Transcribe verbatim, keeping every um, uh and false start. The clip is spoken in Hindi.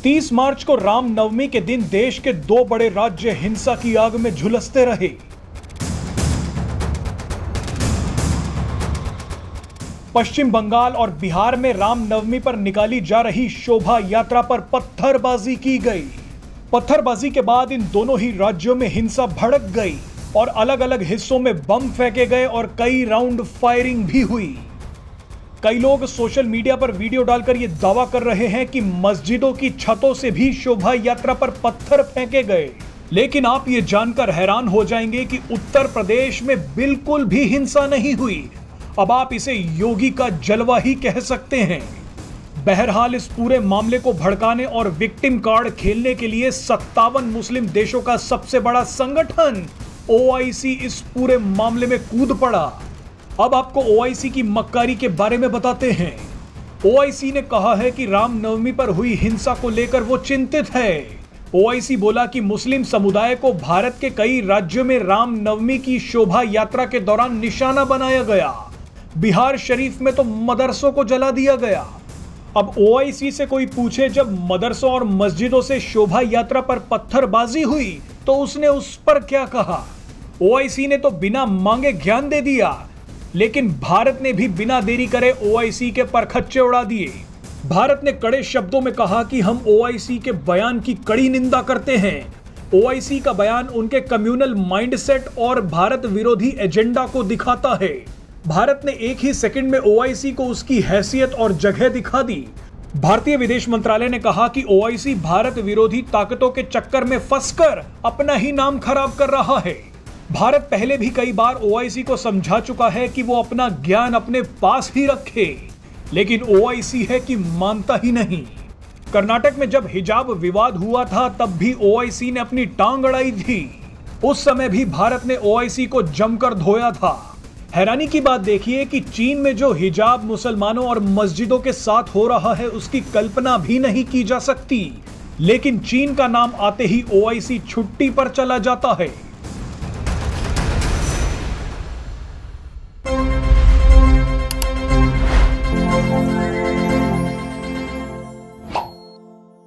तीस मार्च को रामनवमी के दिन देश के दो बड़े राज्य हिंसा की आग में झुलसते रहे। पश्चिम बंगाल और बिहार में रामनवमी पर निकाली जा रही शोभा यात्रा पर पत्थरबाजी की गई। पत्थरबाजी के बाद इन दोनों ही राज्यों में हिंसा भड़क गई और अलग अलग हिस्सों में बम फेंके गए और कई राउंड फायरिंग भी हुई। कई लोग सोशल मीडिया पर वीडियो डालकर यह दावा कर रहे हैं कि मस्जिदों की छतों से भी शोभा यात्रा पर पत्थर फेंके गए। लेकिन आप ये जानकर हैरान हो जाएंगे कि उत्तर प्रदेश में बिल्कुल भी हिंसा नहीं हुई। अब आप इसे योगी का जलवा ही कह सकते हैं। बहरहाल इस पूरे मामले को भड़काने और विक्टिम कार्ड खेलने के लिए सत्तावन मुस्लिम देशों का सबसे बड़ा संगठन ओ आई सी इस पूरे मामले में कूद पड़ा। अब आपको ओ आई सी की मक्कारी के बारे में बताते हैं। ओ आई सी ने कहा है कि रामनवमी पर हुई हिंसा को लेकर वो चिंतित है। ओ आई सी बोला कि मुस्लिम समुदाय को भारत के कई राज्यों में रामनवमी की शोभा यात्रा के दौरान निशाना बनाया गया। बिहार शरीफ में तो मदरसों को जला दिया गया। अब ओ आई सी से कोई पूछे जब मदरसों और मस्जिदों से शोभा यात्रा पर पत्थरबाजी हुई तो उसने उस पर क्या कहा। ओ आई सी ने तो बिना मांगे ज्ञान दे दिया, लेकिन भारत ने भी बिना देरी करे ओ आई सी के परखच्चे उड़ा दिए। भारत ने कड़े शब्दों में कहा कि हम ओ आई सी के बयान की कड़ी निंदा करते हैं। ओ आई सी का बयान उनके कम्युनल माइंडसेट और भारत विरोधी एजेंडा को दिखाता है। भारत ने एक ही सेकंड में ओ आई सी को उसकी हैसियत और जगह दिखा दी। भारतीय विदेश मंत्रालय ने कहा कि ओ आई सी भारत विरोधी ताकतों के चक्कर में फंसकर अपना ही नाम खराब कर रहा है। भारत पहले भी कई बार ओ आई सी को समझा चुका है कि वो अपना ज्ञान अपने पास ही रखे, लेकिन ओ आई सी है कि मानता ही नहीं। कर्नाटक में जब हिजाब विवाद हुआ था तब भी ओ आई सी ने अपनी टांग अड़ाई थी। उस समय भी भारत ने ओ आई सी को जमकर धोया था। हैरानी की बात देखिए कि चीन में जो हिजाब मुसलमानों और मस्जिदों के साथ हो रहा है उसकी कल्पना भी नहीं की जा सकती, लेकिन चीन का नाम आते ही ओ आई सी छुट्टी पर चला जाता है।